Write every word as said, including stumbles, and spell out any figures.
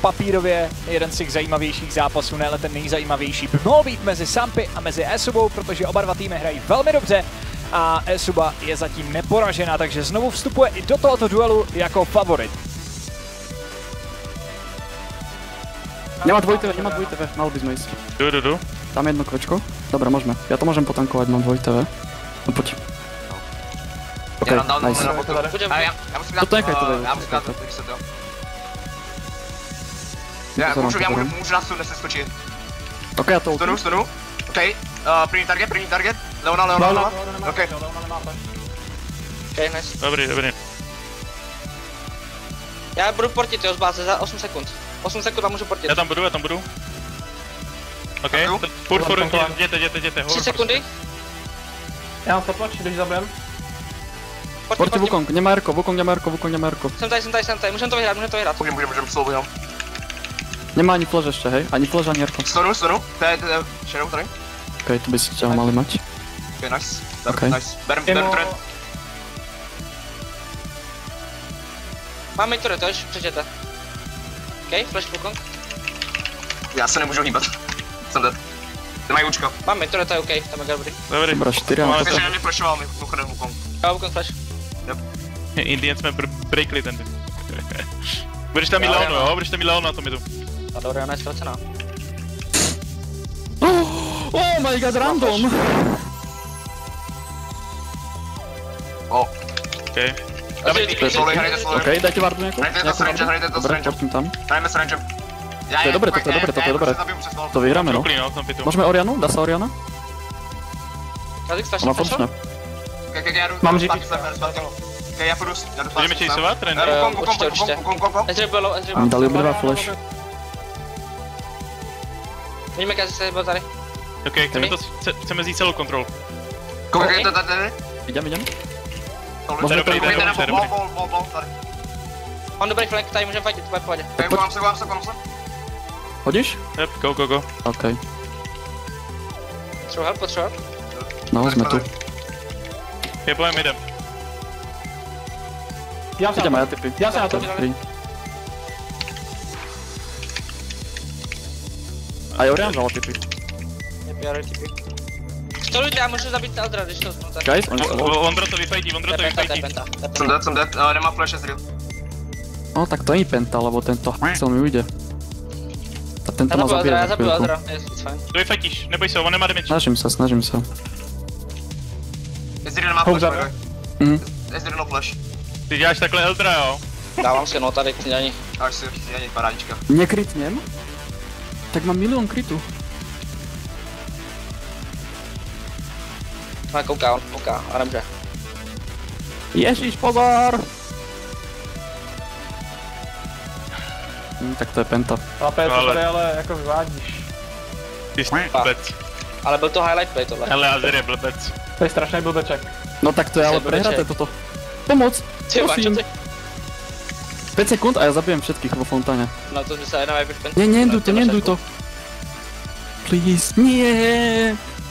papírově jeden z těch zajímavějších zápasů, ne ale ten nejzajímavější, by mohl být mezi Sampy a mezi eSubou, protože oba dva týmy hrají velmi dobře a eSuba je zatím neporažena, takže znovu vstupuje i do tohoto duelu jako favorit. Nemá dvoj-té vé, nemá dvoj-té vé, mal by sme ísť. Jdu, jdu, jdu. Tam jedno kvečko. Dobre, môžeme. Ja to môžem potankovať, mám dvoj-té vé. No poď. OK, nice. Toto nechaj to vedieť. Já musím dát to, když se to. Já můžu, já můžu, můžu na stůl neseskočit. OK, já to ultím. Stonu, stonu. OK, první target, první target. Leona, Leona, Leona. OK. OK, nice. Dobrý, dobrý. Já budu portit, jo, z báze za osm sekund. osm sekund a můžu portit. Já tam budu, já tam budu. OK, furt, furt, jděte, jděte, jděte. tři sekundy. Já mám stopwatch, když zabijem. Porti Wukong, nemá Erko, Wukong nemá Erko, Wukong nemá Erko. Jsem tady, jsem tady, jsem tady, můžeme to vyhrát, můžeme to vyhrát. Můžeme, můžeme, můžeme, slovo jenom. Nemá ani flash ešte, hej? Ani flash, ani Erko. Stonu, stonu. To je, to je, shadow tady. OK, tu by ste ho mali mať. OK, nice. OK. Nice. Berem, berem turret. Máme turret, tož, přečtěte. OK, flash Wukong. Já se nemůžu hýbat. Jsem dead. Ty mají účko. Máme turret, to je OK, tam je dobrý. Dobrý. Dobra, čtyři na Myslím, že na mě flashoval mi pochodem Wukong. Já Wukong flash. Yep. Indien jsme br breakli ten. Budeš tam mít Leonu, jo? Budeš tam mít Leonu na tom jedu. A dobrý, ona je ztracená. Oh my god, random! Oh. OK. Dobrý, Slowly, hrajte slowly. OK, dajte wardu nějakou? Hrajte to s rangem, hrajte to s Dobre, rangem. portím tam. Hrajeme s rangem. To je dobré, to je dobré, to je dobré. To vyhráme, no. Brooklyn, no, tam pitu. Môžeme Orianu? Dá sa Oriana? Kazik flash, Ona flash. počne. Mám G P. Ok, já půjdu, já jdu Budeme chaseovat, Ren? Wukong, Určitě, Wukong, určitě. Wukong, Wukong, Wukong. Ezreal bylo, Ezreal Oni bylo. dali obidva flash. Vidíme, Kazik se byl tady. OK, chceme to, chce- chceme vzít celou kontrolu. Koukej, to tady. Idem, idem. To je dobrý, to je dobrý, to je dobrý. Bol, bol, bol, tady. Mám dobrý flank, tady můžeme fightit, to bude v pohodě. Ok, koukám se, koukám se, koukám se. Hodíš? Yep, go, go, go. OK. Potřebuji help, potřebuji help. No, sme tu. Je pojem, jdem. Já se Idem, na ja to. typy. Já se na to. Dobrý. A Orian dal typy. Je P R T P. Stolujte, já můžu zabít Eldra, když to znu tak. Guys, oni sa low. Vondro to vyfajtí, To Vondro je to penta, to je vyfajtí. penta. to je Jsem penta. dead, jsem dead, ale nemá flash Ezreal. No tak to není penta, lebo tento h***cel mi ujde. A tento Já ma zabiju zabije Eldra, já za zabiju chvíľku. Eldra, jest, it's fine. To vyfajtíš, neboj se, on nemá damage. Snažím sa, snažím sa. Ezreal nemá Hook flash, zabil. by the way. Mhm. Ezreal no flash. Ty děláš takhle Eldra, jo? Dávám si no tady, ty není. Až si, je parádička. Nekrytnem? Tak mám milión krytu. No, kouká, on kouká, a nemůže. Ježiš, pozor! Hm, tak to je penta. Chlape, to Ale- tady ale jako vyvádíš. Ty jsi blbec. Ale byl to highlight play tohle. Hele, Azer je blbec. To je strašný blbeček. No tak to je ale Blbeček. prehraté toto. Pomoc! Ty máš, čo Prosím. ty? päť sekúnd a ja zabijem všetkých vo fontáne. No to by se jenom jak Nie, neenduj to, neenduj to. Please, nie!